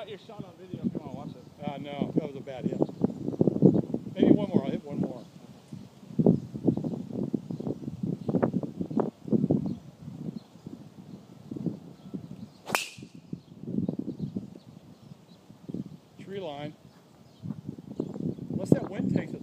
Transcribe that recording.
got your shot on video if you want to watch it. No, that was a bad hit. Maybe one more. I'll hit one more. Tree line. Unless that wind takes